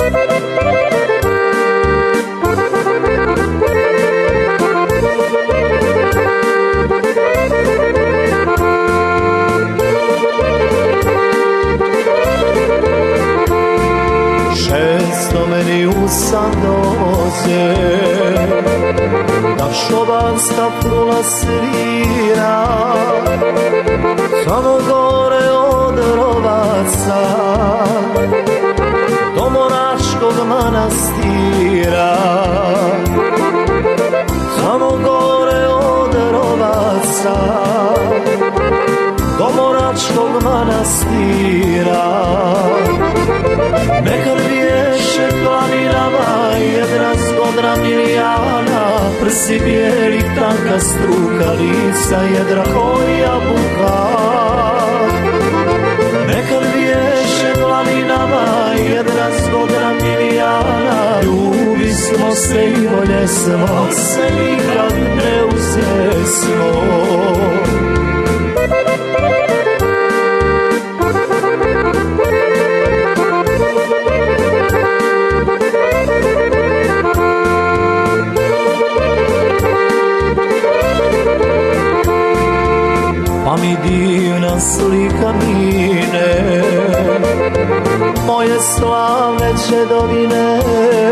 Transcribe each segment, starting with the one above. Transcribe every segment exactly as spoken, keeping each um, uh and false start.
Često meni u san dođe da šobanska frula svira samo gore od Rovaca do Monačkog manastira, samo gore od Rovaca do Monačkog manastira. Nekad viješe planinama jedra zgodra milijana, prsi bijelih tanka struka, lica jedra koja buka. Nekad viješe planinama jedra zgodra milijana, ljubi smo se i volje smo se nikad ne uzesmo. Pa mi divna slika mine moje slavne Čedovine,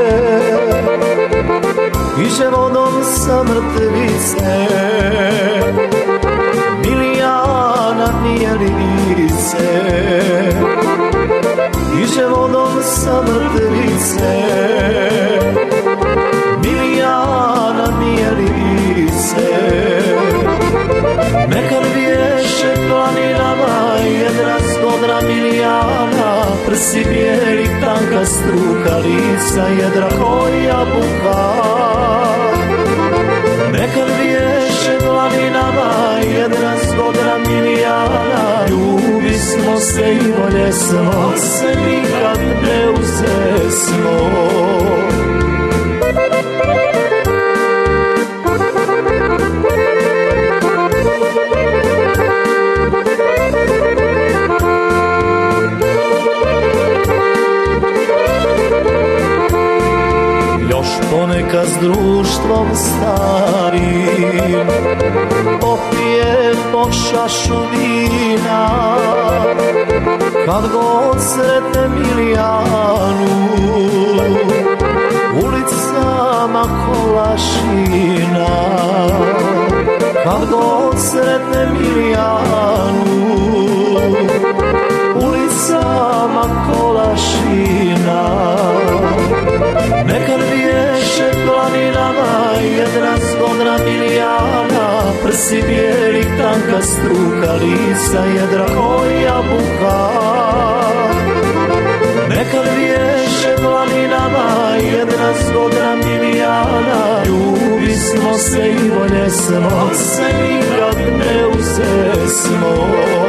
iže vodom sa mrtvice Milijana Mijelice, iže vodom sa mrtvice Milijana Mijelice. Nekad viješe planinama jedra zgodra milijana, prsi bijelih tanka struka, lica jedra koja buka. Nekad viješe planinama jedra zgodra milijana, ljubi smo se i volje smo se nikad ne uzesmo. Još ponekad s društvom starim popije po šašu vina, kad god sretne Milijanu ulicama Kolašina. Kad god sretne Milijanu ulicama Kolašina. Nekad viješe planinama jedra zgodra milijana, prsi bijelih tanka struka, lica jedra koja buka. Nekad viješe planinama jedra zgodra milijana, ljubi smo se i volje smo se nikad ne uzesmo.